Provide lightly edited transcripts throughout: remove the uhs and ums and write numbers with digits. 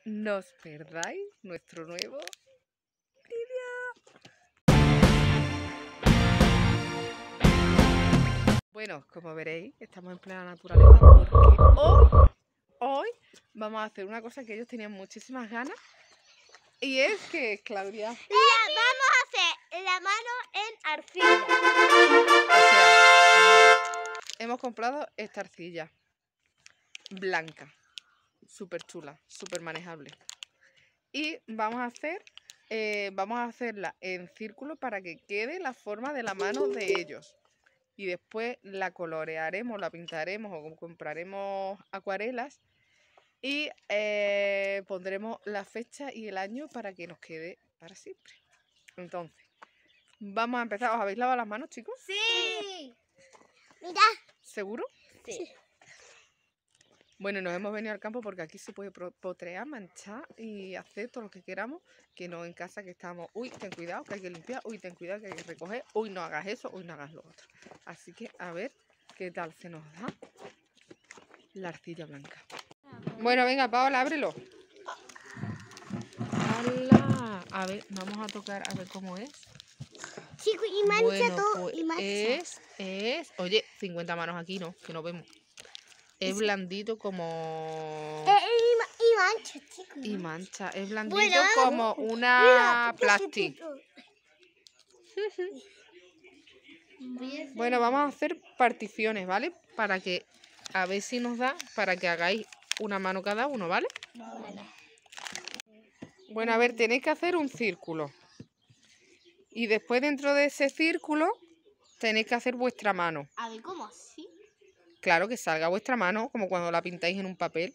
no os perdáis nuestro nuevo vídeo. Bueno, como veréis, estamos en plena naturaleza porque hoy vamos a hacer una cosa que ellos tenían muchísimas ganas. Y es que, Claudia, vamos a hacer la mano en arcilla. o sea, hemos comprado esta arcilla blanca, súper chula, súper manejable. Y vamos a hacerla en círculo para que quede la forma de la mano de ellos. Y después la colorearemos, la pintaremos o compraremos acuarelas y pondremos la fecha y el año para que nos quede para siempre. Entonces, vamos a empezar. ¿Os habéis lavado las manos, chicos? Sí. Mira. ¿Seguro? Sí. Bueno, nos hemos venido al campo porque aquí se puede potrear, manchar y hacer todo lo que queramos, que no en casa que estamos, uy, ten cuidado que hay que limpiar, uy, ten cuidado que hay que recoger, uy, no hagas eso, uy, no hagas lo otro. Así que a ver qué tal se nos da la arcilla blanca. Bueno, venga, Paola, ábrelo. ¡Hala! A ver, vamos a tocar a ver cómo es. Chico, y mancha Bueno, todo. pues Y mancha. oye, 50 manos aquí, ¿no? Que no vemos. Es blandito como... Y mancha, chico. Y mancha, es blandito Bueno, como una plastic. Bueno, vamos a hacer particiones, ¿vale? Para que, a ver si nos da, para que hagáis una mano cada uno, ¿vale? Vale. Bueno, a ver, tenéis que hacer un círculo. Y después dentro de ese círculo tenéis que hacer vuestra mano. A ver, ¿cómo así? Claro, que salga vuestra mano, como cuando la pintáis en un papel.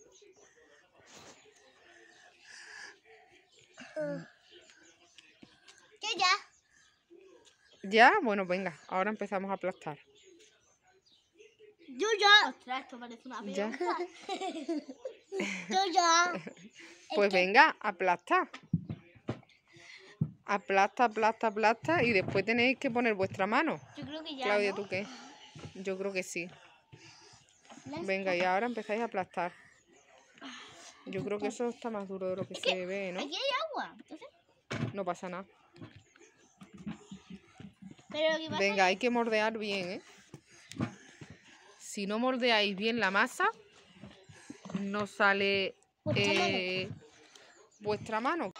Yo ya. ¿Ya? Bueno, venga, ahora empezamos a aplastar. Yo ya. Ostras, esto parece una ¿Ya? Yo ya. Pues venga, aplasta. Aplasta, aplasta, aplasta y después tenéis que poner vuestra mano. Yo creo que ya. Claudia, ¿no? ¿tú qué? Yo creo que sí. Venga, y ahora empezáis a aplastar. Yo creo que eso está más duro de lo que se ve, ¿no? Aquí hay agua. Entonces, No pasa nada. pero lo que pasa Venga, hay que moldear bien, ¿eh? Si no moldeáis bien la masa, no sale vuestra mano.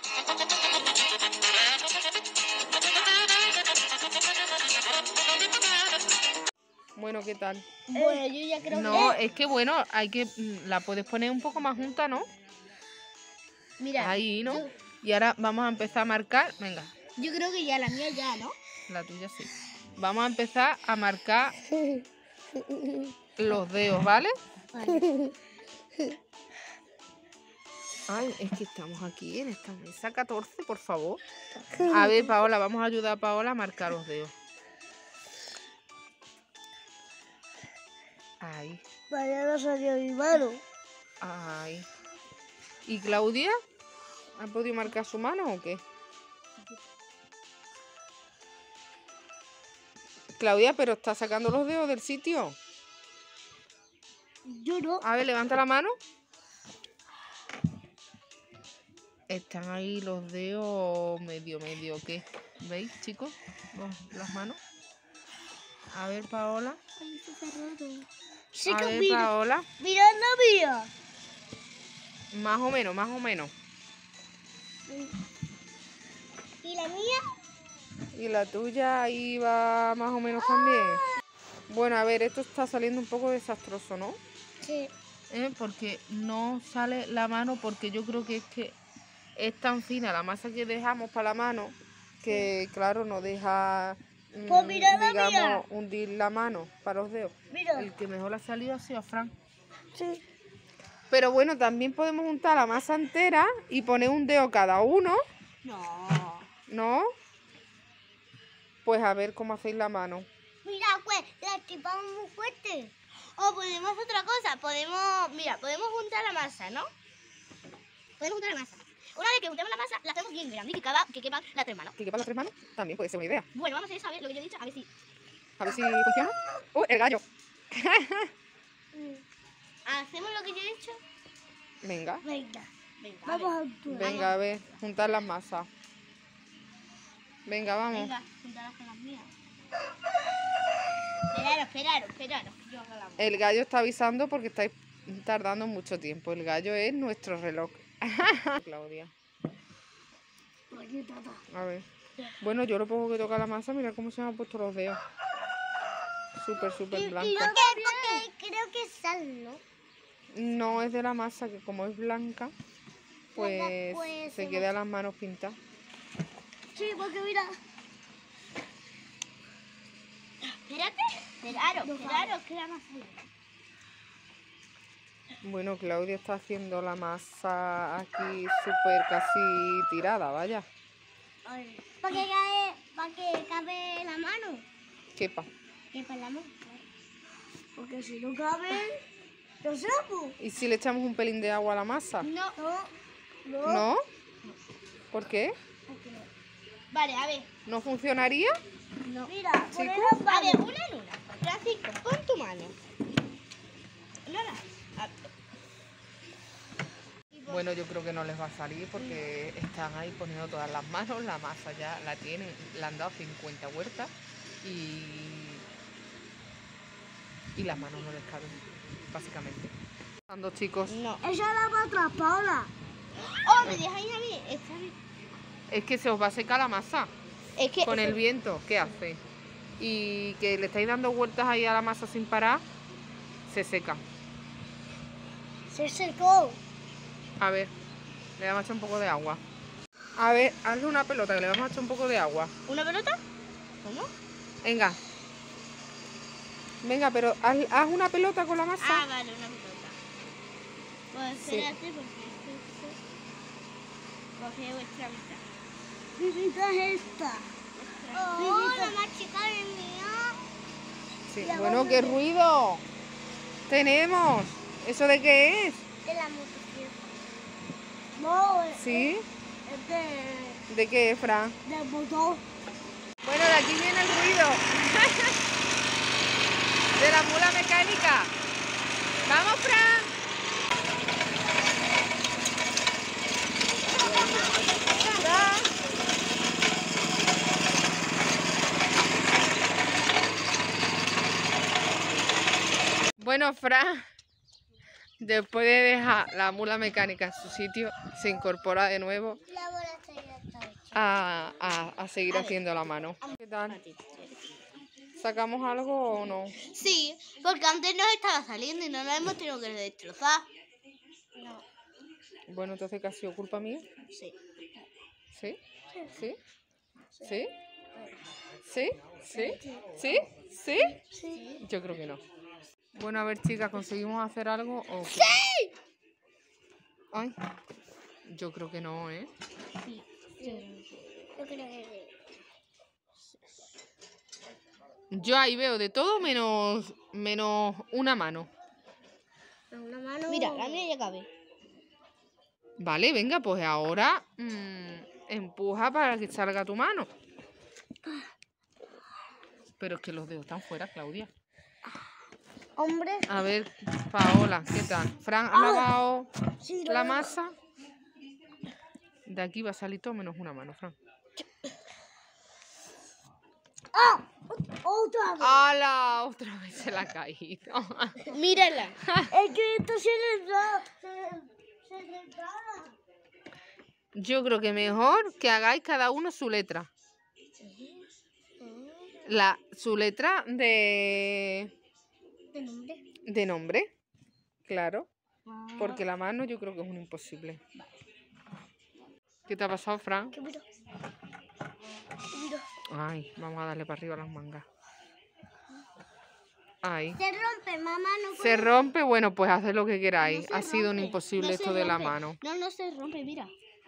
Bueno, ¿qué tal? Bueno, yo ya creo No, que... es que bueno, hay que... La puedes poner un poco más junta, ¿no? Mira. Ahí, ¿no? Y ahora vamos a empezar a marcar. Venga, Yo creo que ya, la mía ya, ¿no? la tuya sí. Vamos a empezar a marcar los dedos, ¿vale? Vale. Ay, es que estamos aquí en esta mesa 14, por favor. A ver, Paola, vamos a ayudar a Paola a marcar los dedos. Ahí, Vaya, no salió mi mano. ahí. ¿Y Claudia? ¿Ha podido marcar su mano o qué? Claudia, pero está sacando los dedos del sitio. Yo no. A ver, levanta la mano. Están ahí los dedos medio, ¿qué? ¿Veis, chicos? Las manos. A ver, Paola. Ay, está raro. A Chico, ver, mira. Paola. Mira, no mira. Más o menos, más o menos. ¿Y la mía? ¿Y la tuya ahí va más o menos también? Bueno, a ver, esto está saliendo un poco desastroso, ¿no? Sí. Porque no sale la mano, porque yo creo que es tan fina la masa que dejamos para la mano que, claro, no deja, Pues mira la mía. digamos, hundir la mano para los dedos. Mira. El que mejor ha salido ha sido Fran. Sí. Pero bueno, también podemos juntar la masa entera y poner un dedo cada uno, No. ¿no? Pues a ver cómo hacéis la mano. Mira, pues, la chipamos muy fuerte. O podemos hacer otra cosa. Podemos juntar la masa, ¿no? Podemos juntar la masa. Una vez que juntemos la masa, la hacemos bien grande y que quepan las tres manos. ¿Que quepan las tres manos? También puede ser una idea. Bueno, vamos a hacer eso, a ver lo que yo he dicho, a ver si... A ver si funciona. El gallo. ¿Hacemos lo que yo he dicho? Venga. Venga. Venga, Vamos a altura. Venga, a ver, juntar las masas. Venga, vamos. Venga, juntalas con las mías. Esperaros. Yo hago la El gallo está avisando porque estáis tardando mucho tiempo. El gallo es nuestro reloj. Claudia. Aquí, tata. A ver. Bueno, yo lo poco que toca la masa, mira cómo se me han puesto los dedos. Súper blanca. Porque creo que es sal, ¿no? No es de la masa, que como es blanca, pues Pues, se queda las manos pintadas. Sí, porque mira. Esperaros, que la masa. Bueno, Claudia está haciendo la masa aquí súper casi tirada, vaya. Para que cabe la mano. Quepa. Que para la mano. Porque si no cabe, lo sapo. ¿Y si le echamos un pelín de agua a la masa? No. ¿No? ¿Por qué? Vale, a ver. ¿No funcionaría? No. Mira, Chicos. ponemos A ver, una en una. Francisco, pon tu mano. Lola. Bueno, yo creo que no les va a salir porque están ahí poniendo todas las manos, la masa ya la tienen, le han dado 50 vueltas y las manos no les caben, básicamente. Ando, chicos. No. Ella la va atrás, Paola. Oh, me dejáis a mí. Está bien. Es que se os va a secar la masa Es que con el viento, ¿qué hace? Y que le estáis dando vueltas ahí a la masa sin parar, se seca. Se secó. A ver, le vamos a echar un poco de agua. A ver, hazle una pelota que le vamos a echar un poco de agua. ¿Una pelota? ¿Cómo? Venga. Venga, pero haz una pelota con la masa. Ah, vale, una pelota. Pues Sí. espérate porque coge vuestra mitad. Visita esta. Oh, la más chica es mía. Sí. La Bueno, vamos ¿qué a ver. ruido tenemos? ¿Eso de qué es? De la motocicleta. No, ¿Sí? es ¿De qué es, Fran? del motor. Bueno, de aquí viene el ruido. De la mula mecánica. ¡Vamos, Fran! Fran. Bueno, Fran, después de dejar la mula mecánica en su sitio, se incorpora de nuevo La bola está ya está hecha. a seguir haciendo la mano. ¿Qué tal? ¿Sacamos algo o no? Sí, porque antes nos estaba saliendo y no nos hemos tenido que destrozar. No. Bueno, entonces, ¿qué ha sido culpa mía? Sí. ¿Sí? ¿Sí? ¿Sí? ¿Sí? ¿Sí? ¿Sí? ¿Sí? Sí. Yo creo que no. Bueno, a ver, chicas, ¿conseguimos hacer algo o qué? ¡Sí! Ay, yo creo que no, ¿eh? Sí. Yo creo que Yo ahí veo de todo menos una mano. Una mano. Mira, la mía ya cabe. Vale, venga, pues ahora empuja para que salga tu mano. Pero es que los dedos están fuera, Claudia. Hombre. A ver, Paola, ¿qué tal? Fran, ¿has lavado Sí, la masa? De aquí va a salir todo menos una mano, Fran. ¡Ah! Otra vez. ¡Hala! Otra vez se la ha caído. Mírala. Es que esto se resbala. Yo creo que mejor que hagáis cada uno su letra. Su letra ¿De nombre? de nombre, claro. Porque la mano yo creo que es un imposible. ¿Qué te ha pasado, Fran? Que mira. Ay, vamos a darle para arriba las mangas. Ay. Se rompe, mamá, no Se rompe, bueno, pues haced lo que queráis. No se Ha sido un rompe, imposible no se esto de la rompe. mano. No se rompe, mira.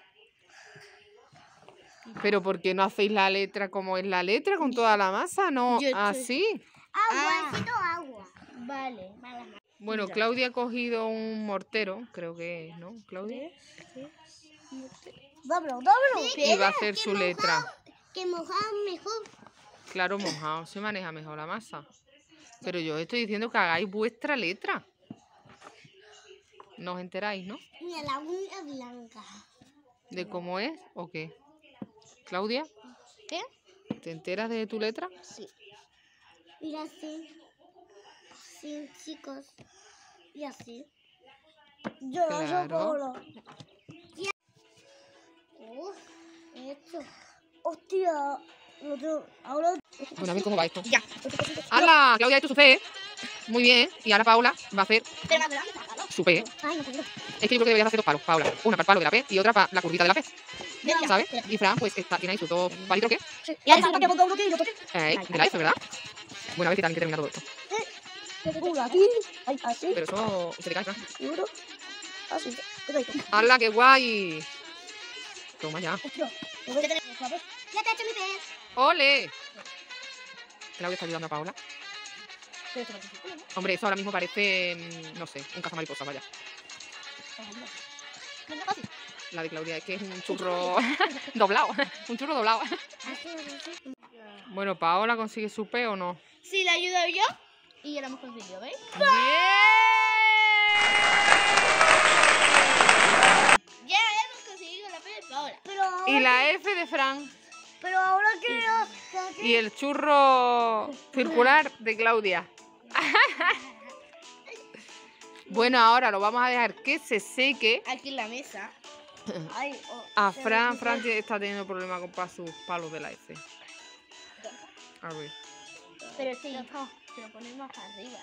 Pero ¿por qué no hacéis la letra como es la letra con toda la masa? No, Yo estoy- así. Agua, necesito agua. Vale. Bueno, Mira. Claudia ha cogido un mortero, creo que es, ¿no, Claudia? Dámelo. Y va a hacer su letra. Que mojado mejor. Claro, mojado, se maneja mejor la masa. Pero yo estoy diciendo que hagáis vuestra letra. No os enteráis, ¿no? Mira, la uña blanca. ¿De cómo es o qué? ¿Claudia? ¿Qué? ¿Te enteras de tu letra? Sí. Mira así. Sí, chicos. Y así. Yo no soy Claro. Paola. Esto. Hostia. No tengo... Ahora... Bueno, a ver cómo va esto. Ya. ¡Hala! Claudia ha hecho su C. Muy bien. Y ahora Paula va a hacer Pero más grande, sácalo. su P. Ay, no puedo. Es que yo creo que deberías hacer dos palos, Paula. Una para el palo de la P y otra para la curvita de la P. Ya, ¿Sabes? ya. Y Fran, pues tiene ahí sus dos palitos, ¿qué? Sí. Y ahí falta que ponga uno aquí y otro aquí. De la F, ¿verdad? Bueno, a ver si tal que termina todo esto. Uno aquí. Ahí, así. Pero eso se te cae, Fran. Y uno. Así. Perfecto. ¡Hala, qué guay! Toma ya. Hostia. Ya te he hecho mi pez. ¡Ole! Claudia está ayudando a Paula. Hombre, eso ahora mismo parece, no sé, un cazamariposa, vaya. No es fácil. La de Claudia es que es un churro doblado. Un churro doblado. Bueno, ¿Paola consigue su P o no? Sí, la ayudo yo. Y ya lo hemos conseguido, ¿veis? ¡Bien! Ya hemos conseguido la P de Paola. Y la F de Fran. Pero ahora que... Y el churro circular de Claudia. Bueno, ahora lo vamos a dejar que se seque. Aquí en la mesa. Ay, A Fran está teniendo problemas con sus palos de la F. A ver. Pero sí, se lo ponemos arriba.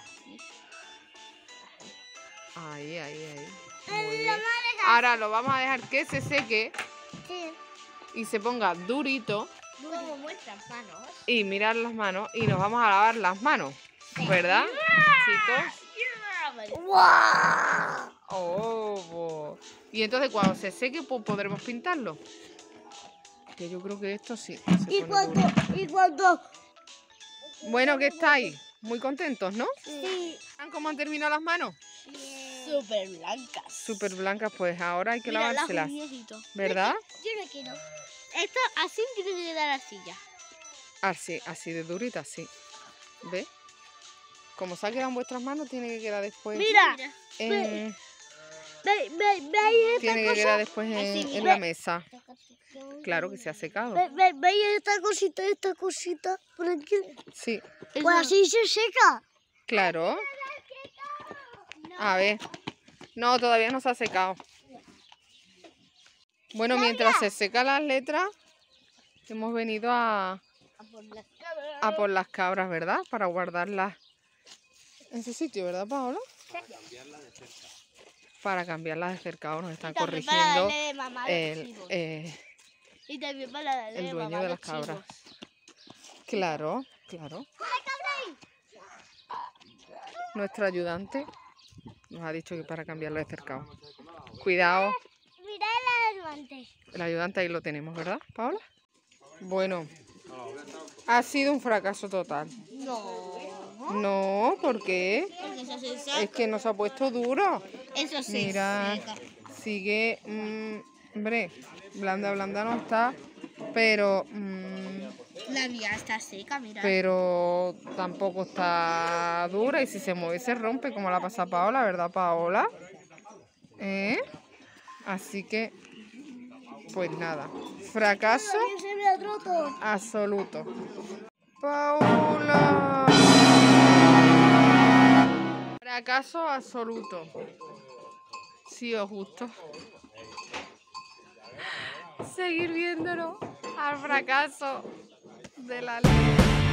Ahí. Muy bien. Ahora lo vamos a dejar que se seque Sí. y se ponga durito. Como vuestras manos. Y mirar las manos y nos vamos a lavar las manos. ¿Verdad, chicos? Oh, y entonces cuando se seque pues podremos pintarlo. Que yo creo que esto sí. Se ¿Y pone duro. cuánto? Bueno, ¿qué estáis? Muy contentos, ¿no? Sí. ¿Cómo han terminado las manos? Súper blancas. Súper blancas, pues ahora hay que Mira, lavárselas. las uñitas. ¿Verdad? Yo no quiero. Esto así tiene que quedar así ya. Así de duritas, sí. ¿Ves? Como se ha quedado en vuestras manos, tiene que quedar después. Mira. en- ¿Veis tiene que quedar después Así, en mira. la mesa. Claro que se ha secado. ¿Veis esta cosita por aquí? Sí, Pues así se seca. claro. A ver. No, todavía no se ha secado. Bueno, mientras se secan las letras, hemos venido a por las cabras, ¿verdad? Para guardarlas en su sitio, ¿verdad, Paola? Para cambiarlas de cercado. Nos están corrigiendo Y también para darle el dueño mamá de a las los cabras. chivos. Claro. Nuestro ayudante nos ha dicho que para cambiarlo de cercado. Cuidado, Mira el ayudante. el ayudante ahí lo tenemos, ¿verdad, Paola? Bueno, ha sido un fracaso total. No. No, ¿por qué? Porque eso se saca. Es que nos ha puesto duro. Eso se Mira, seca. sigue, hombre, blanda no está, pero La mía está seca, mira. pero tampoco está dura y si se mueve se rompe como la pasa Paola, ¿verdad, Paola? Así que, pues nada, fracaso Se me ha roto. absoluto. Paola. Fracaso absoluto. Si os gusta seguir viéndolo al fracaso de la ley.